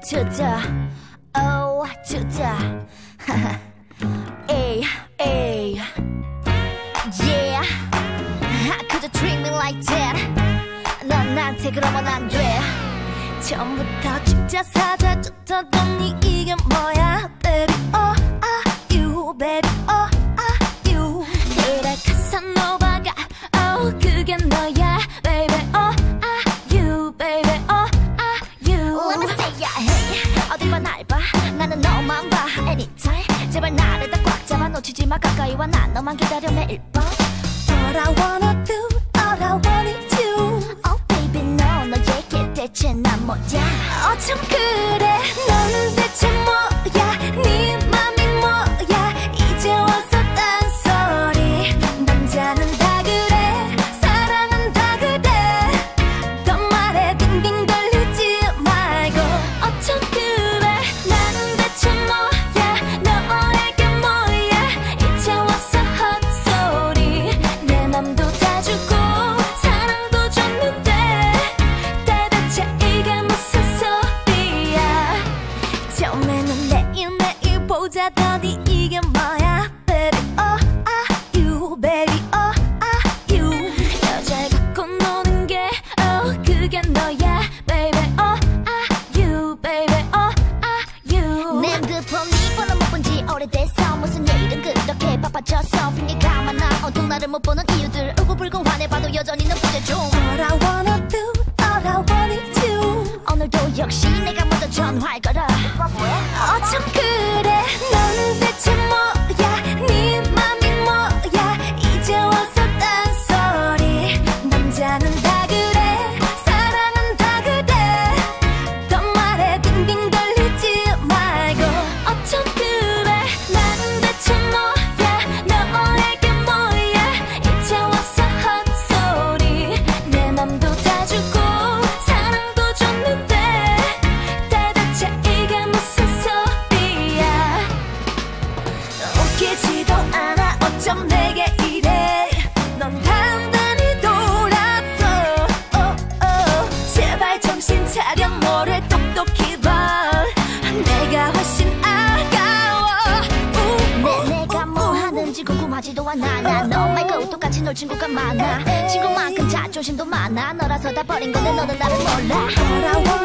to the O to the A A yeah 그저 treat me like that 넌 나한테 그러면 안 돼 처음부터 진짜 사자 쫓아더니 이게 뭐야 baby oh ah you baby oh ah you 그래 카사노바가 oh 그게 너야 baby oh ah you baby oh ah you Let me say yeah hey 어딜 봐 날 봐 나는 너만 봐 anytime 제발 나를 다 꽉 잡아 놓치지 마 가까이 와 난 너만 기다려 매일 밤 All I wanna do all I wanna do Oh baby no 너에게 대체 난 뭐야 어쩜 그래 넌 대체 뭐야 네 맘이 뭐야 이제 와서 딴소리 남자는 다 그래 사랑은 다 그래 더 말해 빙빙 돌리지 말고 어쩜 그래 나는 대체 뭐야 너에게 뭐야 이제 와서 헛소리 내 맘도 다 주고 사랑도 줬는데 대체 이게 무슨 소리야 처음에는 매일매일 보자더니 이게 뭐야 baby oh ah you baby oh ah you 여자를 갖고 노는 게 oh 그게 너야 baby oh ah you baby oh ah you 내 핸드폰이 번호 못 본 지 오래돼서 무슨 일은 그렇게 바빠져서 핑계가 많아 온통 나를 못 보는 이유들 울고불고 화내봐도 여전히 넌 부재중 All I wanna do all I wanna do 오늘도 역시 내가 먼저 전화를 걸어 어쩜 그래 넌 대체 뭐야 네 맘이 뭐야 이제 와서 딴소리 남자는 다 그래 사랑은 다 그래 더 말해 빙빙 돌리지 말고 어쩜 그래 난 대체 뭐야 너에게 뭐야 이제 와서 헛소리 내 맘도 다 주고 사랑도 줬는데 대체 이게 무슨 소리야 웃기지도 않아 어쩜 내게 이래 넌 단단히 돌았어 제발 정신 차려 뭐를 똑똑히 봐 내가 훨씬 아까워 내가 뭐 하는지 궁금하지도 않아 난 너 말고 똑같이 놀 친구가 많아 친구만큼 자존심도 많아 너라서 다 버린 건데 너는 나를 몰라